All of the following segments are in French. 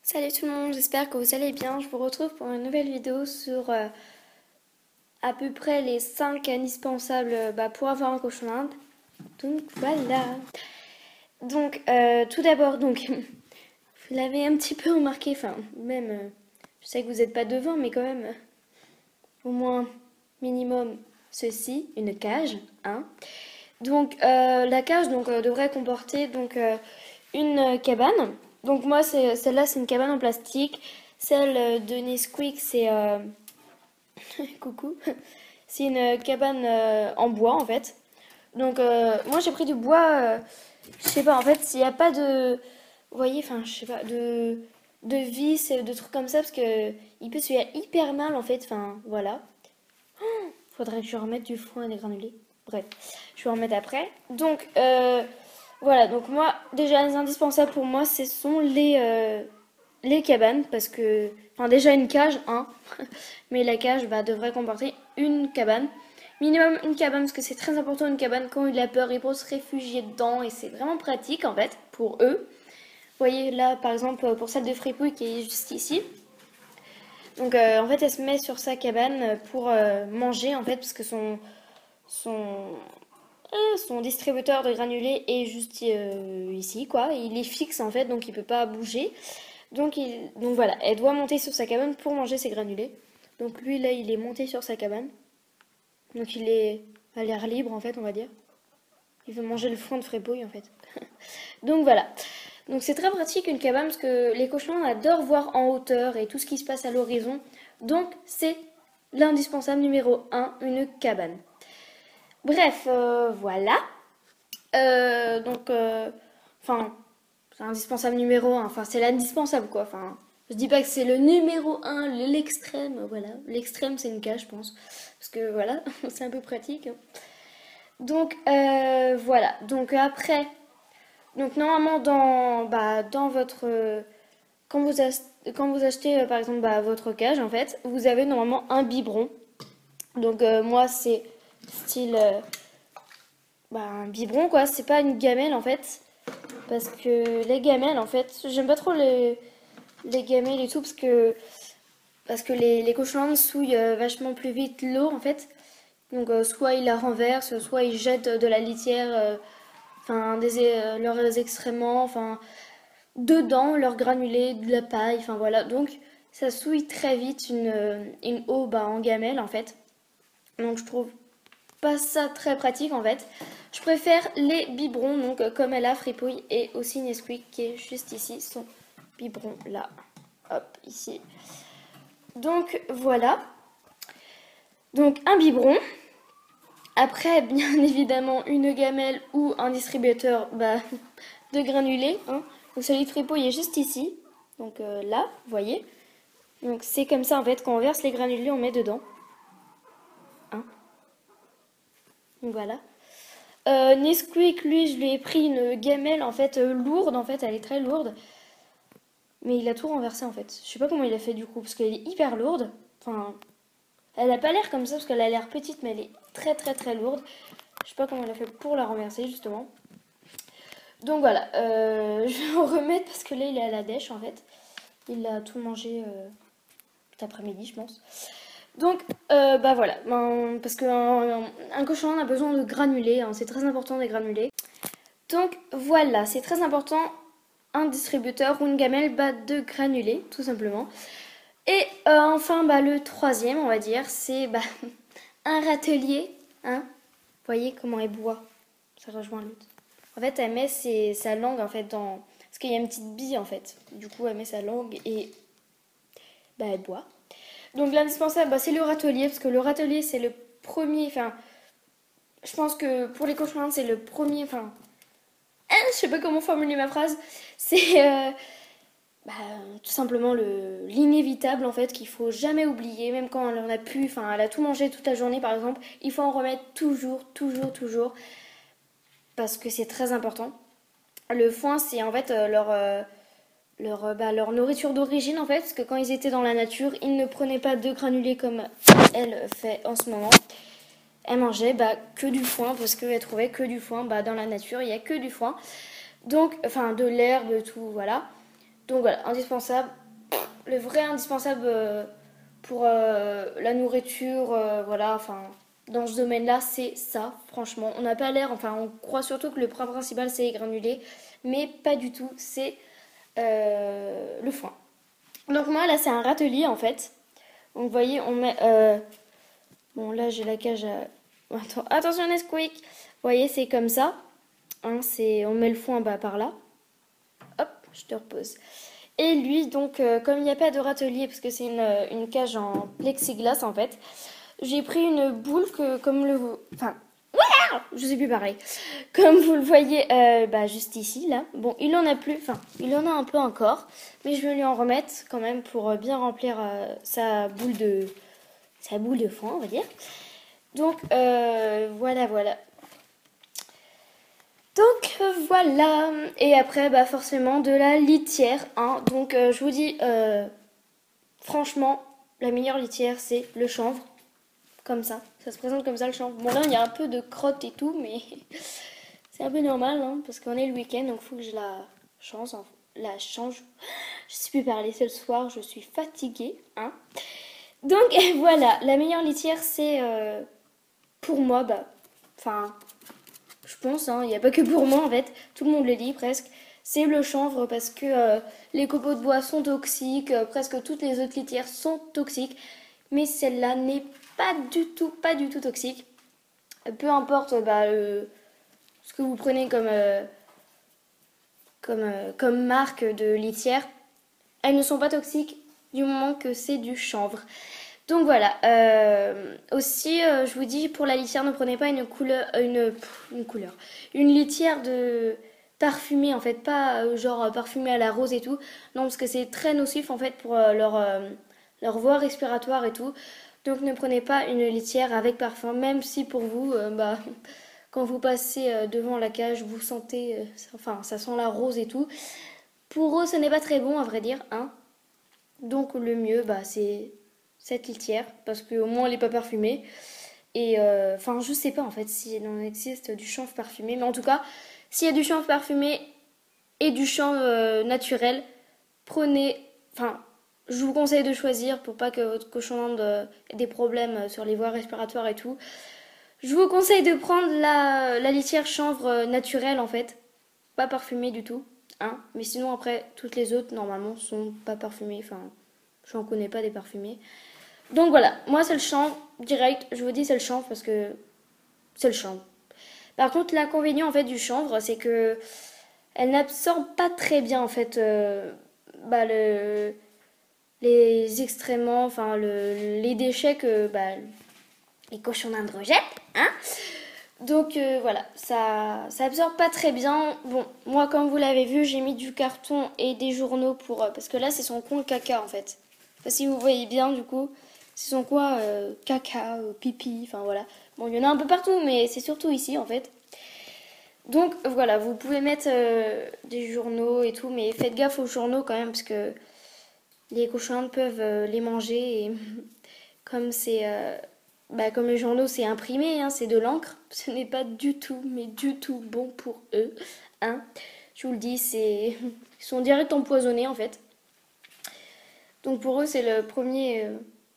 Salut tout le monde, j'espère que vous allez bien. Je vous retrouve pour une nouvelle vidéo sur à peu près les 5 indispensables pour avoir un cochon d'Inde. Donc voilà. Donc tout d'abord, donc vous l'avez un petit peu remarqué, enfin même, je sais que vous n'êtes pas devant, mais quand même, au moins minimum ceci, une cage, hein. Donc la cage devrait comporter une cabane. Donc moi celle-là c'est une cabane en plastique. Celle de Nesquik c'est coucou. C'est une cabane en bois en fait. Donc moi j'ai pris du bois je sais pas en fait s'il n'y a pas de vous voyez enfin je sais pas de vis de trucs comme ça parce que il peut se faire hyper mal en fait enfin voilà. Faudrait que je remette du foin et des granulés. Bref, je vais en remettre après. Donc, voilà. Donc, moi, déjà, les indispensables pour moi, ce sont les cabanes. Parce que, enfin, déjà une cage, hein. Mais la cage devrait comporter une cabane. Minimum une cabane, parce que c'est très important une cabane. Quand il a peur, il peut se réfugier dedans. Et c'est vraiment pratique, en fait, pour eux. Vous voyez, là, par exemple, pour celle de Fripouille qui est juste ici. Donc en fait elle se met sur sa cabane pour manger en fait parce que son distributeur de granulés est juste ici quoi. Il est fixe en fait donc il peut pas bouger. Donc voilà, elle doit monter sur sa cabane pour manger ses granulés. Donc lui là il est monté sur sa cabane. Donc il est à l'air libre en fait on va dire. Il veut manger le foin de fripouille en fait. Donc voilà. Donc c'est très pratique une cabane parce que les cochons adorent voir en hauteur et tout ce qui se passe à l'horizon. Donc c'est l'indispensable numéro un, une cabane. Bref, voilà. Enfin, c'est indispensable numéro un. Enfin, c'est l'indispensable quoi. Enfin, je dis pas que c'est le numéro un, l'extrême. Voilà, l'extrême c'est une cage, je pense, parce que voilà, c'est un peu pratique. Donc voilà. Donc après, donc normalement dans votre quand vous achetez par exemple votre cage en fait, vous avez normalement un biberon. Donc moi c'est style un biberon quoi, c'est pas une gamelle en fait parce que les gamelles en fait, j'aime pas trop les gamelles et tout parce que les cochons souillent vachement plus vite l'eau en fait. Donc soit ils la renversent, soit ils jettent de la litière enfin leurs excréments, enfin dedans leurs granulés, de la paille, enfin voilà. Donc ça souille très vite une eau en gamelle en fait. Donc je trouve pas ça très pratique en fait. Je préfère les biberons, donc comme elle a Fripouille et aussi Nesquik qui est juste ici, son biberon là. Hop, ici. Donc voilà. Donc un biberon. Après, bien évidemment, une gamelle ou un distributeur de granulés. Hein. Donc celui de Fripouille est juste ici. Donc là, vous voyez. Donc c'est comme ça en fait, quand on verse les granulés, on met dedans. Hein. Donc voilà. Nesquik, lui, je lui ai pris une gamelle en fait lourde, en fait, elle est très lourde. Mais il a tout renversé en fait. Je sais pas comment il a fait du coup, parce qu'elle est hyper lourde. Enfin, elle a pas l'air comme ça, parce qu'elle a l'air petite, mais elle est très très très lourde. Je sais pas comment elle a fait pour la renverser justement. Donc voilà, je vais en remettre parce que là il est à la dèche en fait. Il a tout mangé cet après-midi, je pense. Donc, voilà, parce qu'un cochon a besoin de granulés, hein, c'est très important des granulés. Donc voilà, c'est très important, un distributeur ou une gamelle de granulés, tout simplement. Et enfin, le troisième, on va dire, c'est un râtelier. Hein. Vous voyez comment elle boit, ça rejoint l'autre. En fait, elle met sa langue en fait dans... Parce qu'il y a une petite bille en fait. Du coup, elle met sa langue et elle boit. Donc l'indispensable, c'est le râtelier, parce que le râtelier, c'est le premier... Enfin, je pense que pour les cochons, c'est le premier... Enfin, je sais pas comment formuler ma phrase. C'est tout simplement l'inévitable, en fait, qu'il faut jamais oublier, même quand elle en a plus... Enfin, elle a tout mangé toute la journée, par exemple. Il faut en remettre toujours, toujours, toujours. Parce que c'est très important. Le foin, c'est en fait leur nourriture d'origine en fait, parce que quand ils étaient dans la nature, ils ne prenaient pas de granulés comme elle fait en ce moment. Elle mangeait que du foin, parce qu'elle trouvait que du foin, dans la nature, il n'y a que du foin. Donc, enfin, de l'herbe, tout, voilà. Donc voilà, indispensable. Le vrai indispensable pour la nourriture, voilà, enfin, dans ce domaine-là, c'est ça, franchement. On n'a pas l'air, enfin, on croit surtout que le point principal, c'est les granulés, mais pas du tout, c'est le foin. Donc moi, là, c'est un râtelier, en fait. Donc, vous voyez, on met... bon, là, j'ai la cage à... Attention, Nesquik. Vous voyez, c'est comme ça. Hein, on met le foin par là. Hop, je te repose. Et lui, donc, comme il n'y a pas de râtelier, parce que c'est une cage en plexiglas, en fait, j'ai pris une boule comme le... Enfin, je sais plus pareil. Comme vous le voyez, juste ici, là. Bon, il en a plus, enfin, il en a un peu encore, mais je vais lui en remettre quand même pour bien remplir sa boule de foin, on va dire. Donc, voilà. Donc voilà, et après forcément de la litière, hein. Donc je vous dis, franchement, la meilleure litière c'est le chanvre, comme ça se présente comme ça le chanvre. Bon là il y a un peu de crotte et tout, mais c'est un peu normal, hein, parce qu'on est le week-end, donc il faut que je change. Je sais plus parler, c'est le soir, je suis fatiguée, hein. Donc voilà, la meilleure litière c'est, pour moi, enfin... Je pense, hein, il n'y a pas que pour moi en fait, tout le monde le dit presque, c'est le chanvre parce que les copeaux de bois sont toxiques, presque toutes les autres litières sont toxiques, mais celle-là n'est pas du tout toxique. Peu importe ce que vous prenez comme marque de litière, elles ne sont pas toxiques du moment que c'est du chanvre. Donc voilà, aussi je vous dis pour la litière ne prenez pas une litière de parfumée en fait, pas genre parfumée à la rose et tout, non parce que c'est très nocif en fait pour leur voie respiratoire et tout, donc ne prenez pas une litière avec parfum, même si pour vous, quand vous passez devant la cage vous sentez, enfin ça sent la rose et tout, pour eux ce n'est pas très bon à vrai dire, hein. Donc le mieux c'est cette litière parce qu'au moins elle n'est pas parfumée et enfin je sais pas en fait s'il en existe du chanvre parfumé, mais en tout cas s'il y a du chanvre parfumé et du chanvre naturel, enfin je vous conseille de choisir pour pas que votre cochon d'Inde ait des problèmes sur les voies respiratoires et tout. Je vous conseille de prendre la litière chanvre naturelle en fait, pas parfumée du tout, hein, mais sinon après toutes les autres normalement sont pas parfumées, enfin je n'en connais pas des parfumées. Donc voilà, moi c'est le chanvre, direct, je vous dis c'est le chanvre parce que c'est le chanvre. Par contre l'inconvénient en fait du chanvre c'est que elle n'absorbe pas très bien en fait les excréments, enfin les déchets que les cochons d'Inde rejettent, hein. Donc voilà, ça absorbe pas très bien. Bon, moi comme vous l'avez vu, j'ai mis du carton et des journaux pour parce que là c'est son coin caca en fait. Enfin, si vous voyez bien du coup, c'est son coin caca, pipi, enfin voilà. Bon, il y en a un peu partout, mais c'est surtout ici en fait. Donc voilà, vous pouvez mettre des journaux et tout, mais faites gaffe aux journaux quand même parce que les cochons peuvent les manger et comme c'est comme les journaux c'est imprimé, hein, c'est de l'encre, ce n'est pas du tout, mais du tout bon pour eux, hein. Je vous le dis, ils sont direct empoisonnés en fait. Donc pour eux c'est le premier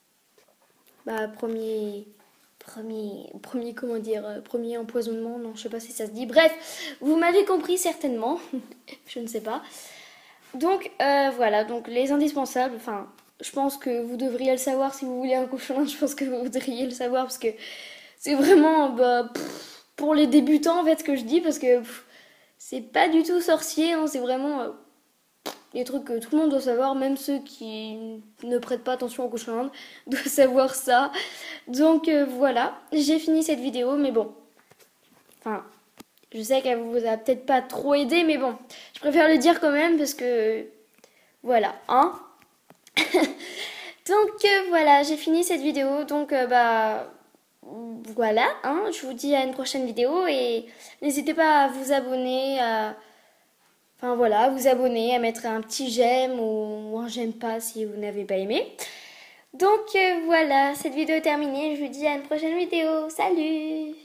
premier empoisonnement, non, je sais pas si ça se dit. Bref, vous m'avez compris certainement, je ne sais pas. Donc voilà, donc les indispensables, enfin, je pense que vous devriez le savoir si vous voulez un cochon, je pense que vous devriez le savoir parce que c'est vraiment pour les débutants en fait ce que je dis parce que c'est pas du tout sorcier, hein, c'est vraiment des trucs que tout le monde doit savoir, même ceux qui ne prêtent pas attention aux cochons d'Inde doivent savoir ça. Donc voilà, j'ai fini cette vidéo, mais bon, enfin, je sais qu'elle vous a peut-être pas trop aidé, mais bon, je préfère le dire quand même parce que voilà, hein. Donc voilà, j'ai fini cette vidéo, donc voilà, hein, je vous dis à une prochaine vidéo et n'hésitez pas à vous abonner, enfin voilà, à vous abonner, à mettre un petit j'aime ou un j'aime pas si vous n'avez pas aimé. Donc voilà, cette vidéo est terminée, je vous dis à une prochaine vidéo, salut!